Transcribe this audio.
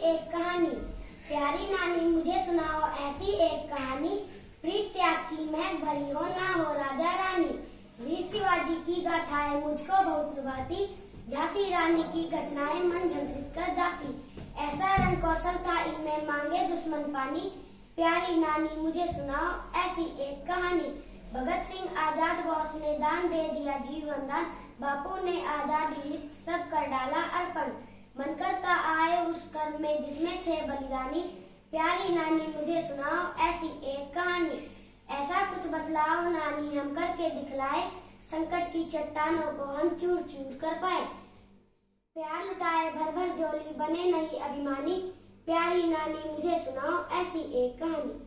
एक कहानी। प्यारी नानी मुझे सुनाओ ऐसी एक कहानी, प्रीत त्याग की महक भरी हो ना हो राजा रानी। वीर शिवाजी की गाथाएं मुझको बहुत लुभाती, झांसी रानी की घटनाएं मन झंकृत कर जाती। ऐसा रण कौशल था इनमें मांगे दुश्मन पानी, प्यारी नानी मुझे सुनाओ ऐसी एक कहानी। भगत सिंह आजाद बोस ने दान दे दिया जीवन दान, बापू ने आजादी हित सब कर डाला अर्पण। मन करता आए उस कर्म में जिसमें थे बलिदानी, प्यारी नानी मुझे सुनाओ ऐसी एक कहानी। ऐसा कुछ बदलाव नानी हम करके दिखलाए, संकट की चट्टानों को हम चूर चूर कर पाए। प्यार लुटाए भर भर झोली बने नहीं अभिमानी, प्यारी नानी मुझे सुनाओ ऐसी एक कहानी।